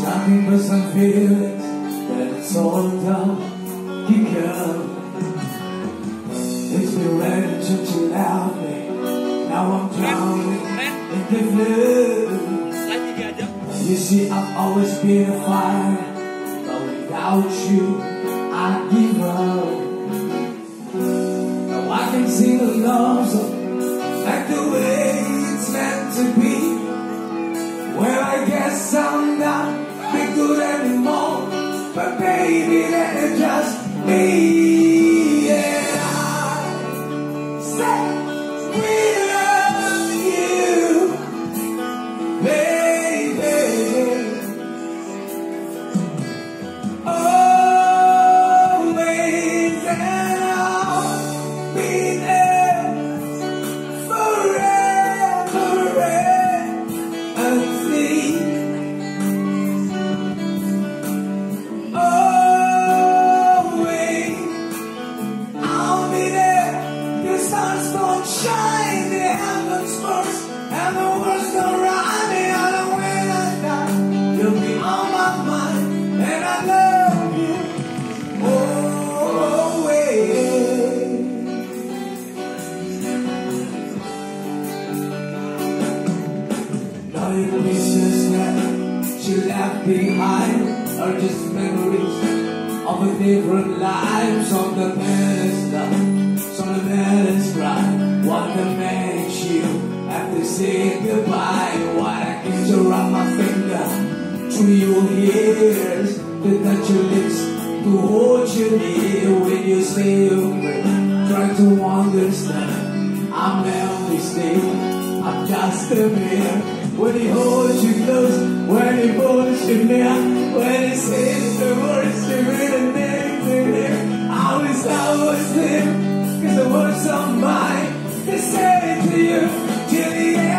nothing but some feelings that it's all done. You come. It's been raining since you left me. Now I'm drowning in the flood. You see, I've always been a fire, but without you, I'd give up. Now I can sing a love song like the way it's meant to be. Well, I guess I'm not big good anymore, but baby, let it just be. And I say we love you, baby. Always and I'll be there forever and see. Always I'll be there. The stars don't shine, the heavens burst, and the world's don't ride me out. And when I die, you'll be on my mind, and I love you always. Now the pieces that she left behind are just memories of a different life. Some the parents love, some the parents cry. What that makes you have to say goodbye? What I can to run my finger through your ears, to touch your lips, to hold you near when you say your prayer. Try to understand, I'm a mistake, I'm just a man. When he holds you close, when he holds you near, when he says the words you really need to hear, I wish I was him, 'cause the words are mine to say to you till the end.